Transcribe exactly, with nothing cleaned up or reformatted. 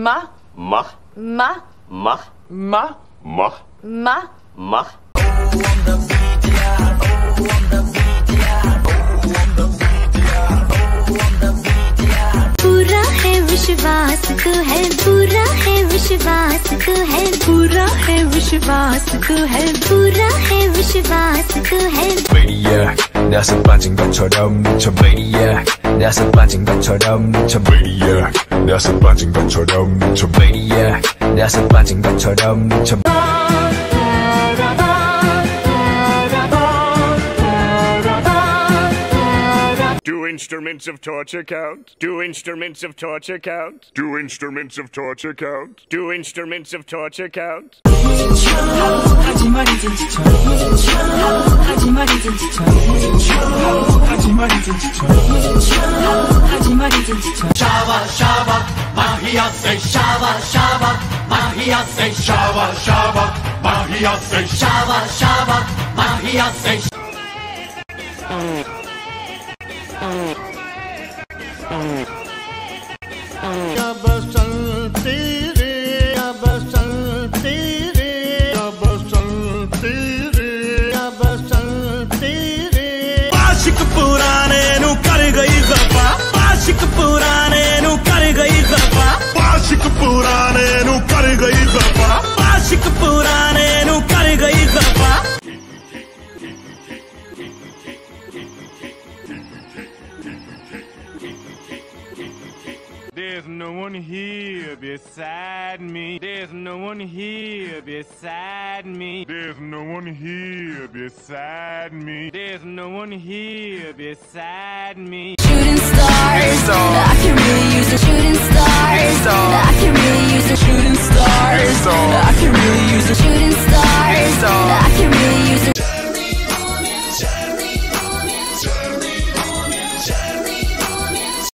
Ma. Ma. Ma. Ma. Ma. Ma. Ma. Ma. पूरा है विश्वास तो है, पूरा है विश्वास तो है, पूरा है विश्वास तो है, पूरा है विश्वास तो है. Maniac, 나서 빠진 것처럼 미쳐 Maniac, 나서 빠진 것처럼 미쳐 Maniac, 나서 빠진 것처럼 미쳐 Maniac, 나서 빠진 것처럼 미쳐. Do instruments of torture count? Do instruments of torture count? Do instruments of torture count? Do instruments of torture count? Shava, shava, Mahia say shava, shava, Mahia say shava, shava, Mahia say shava, shava, Mahia say. Ya basanti re, ya basanti re, ya basanti re, ya basanti re. आशिक पुराने नु कर गई खफा, आशिक पुराने नु कर गई खफा, आशिक पुराने नु कर गई खफा, आशिक पुराने नु कर गई खफा. There's no one here beside me. There's no one here beside me. There's no one here beside me. There's no one here beside me. Shooting stars, I can really use a shooting stars. I can really use a shooting.